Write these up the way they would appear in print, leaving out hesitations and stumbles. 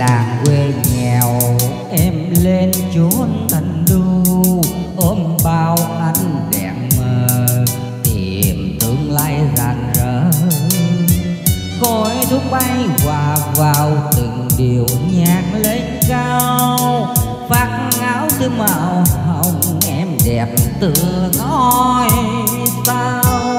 làng quê nghèo em lên chốn thành đô, ôm bao ánh đèn mờ tìm tương lai rạng rỡ. Khói thuốc bay hòa vào từng điệu nhạc lên cao, vắt áo tươi màu hồng em đẹp tựa ngôi sao.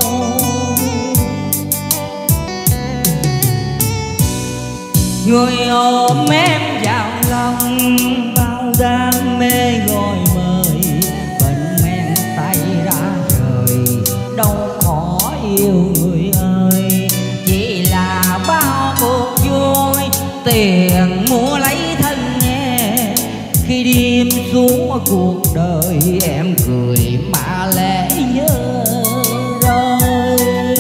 Người ôm em vào lòng bao đam mê gọi mời, bệnh men tay ra rời đâu khó yêu người ơi. Chỉ là bao cuộc vui tiền mua lấy thân em, khi đêm xuống cuộc đời em cười mà lệ nhớ rơi.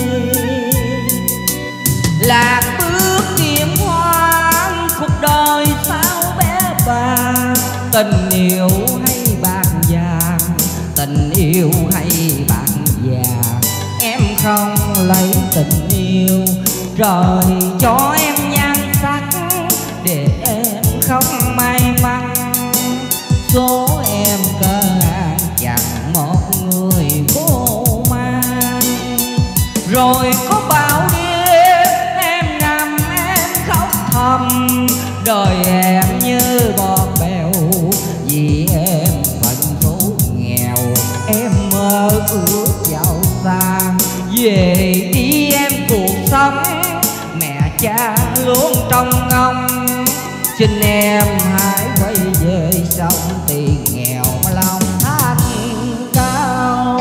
Lạc bước kiếm hoang cuộc đời sao bé bàng, tình yêu hay bạc vàng, tình yêu hay bạc vàng. Em không lấy tình yêu trời cho em nhan sắc, để em không may mắn số em cơ an chẳng một người vô mang. Rồi có bao đêm em nằm em khóc thầm, đời em như bọt bèo vì em phận số nghèo. Em mơ ước giàu sang về đi em cuộc sống, mẹ cha luôn trông ngóng. Xin em hãy quay về sống tiền nghèo mà lòng thanh cao.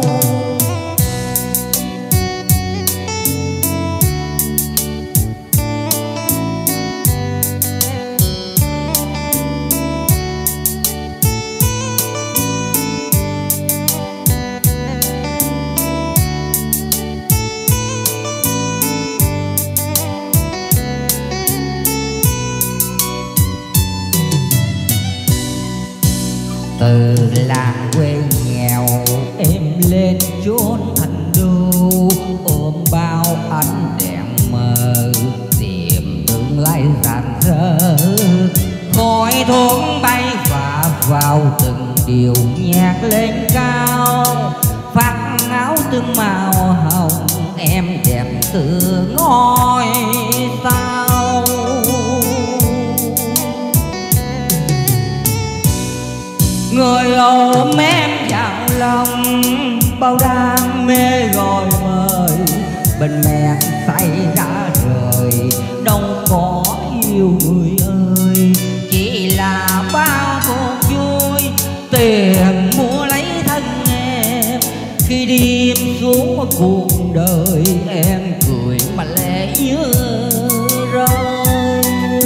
Từ làng quê nghèo em lên chốn thành đô, ôm bao ánh đèn mờ tìm tương lai rạng rỡ. Khói thuốc bay và vào từng điệu nhạc lên cao, phát áo tương màu hồng em đẹp tựa ngôi sao. Người ôm em vào lòng bao đam mê gọi mời, bên mẹ say ra rời đâu có yêu người ơi. Chỉ là bao cuộc vui tiền mua lấy thân em, khi đêm xuống cuộc đời em cười mà lệ nhớ rơi.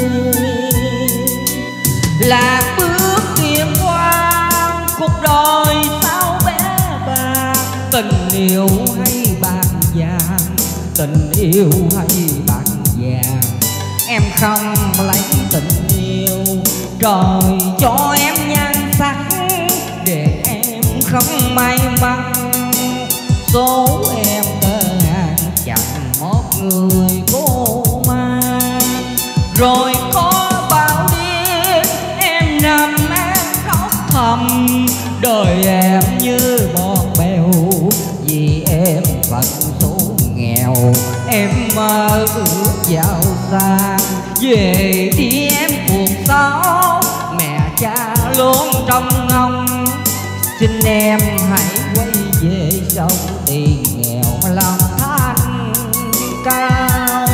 Lạc bước kiếm hoang cuộc đời sao bé bàng, tình yêu hay bạc vàng, tình yêu hay bạc vàng. Em không lấy tình yêu trời cho em nhan sắc, để em không may mắn số em cơ hàng chẳng một người cô mang. Rồi có bao đêm em nằm em khóc thầm, đời em như bọt bèo vì em phận số nghèo. Em mơ ước giàu sang về đi em cuộc sống, mẹ cha luôn trông ngóng. Xin em hãy quay về sống tiền nghèo mà lòng thanh cao.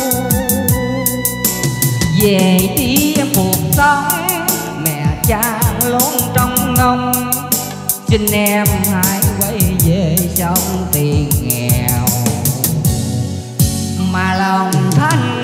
Về đi em cuộc sống, mẹ cha luôn trông ngóng. Xin em hãy quay về sống tiền nghèo mà lòng thanh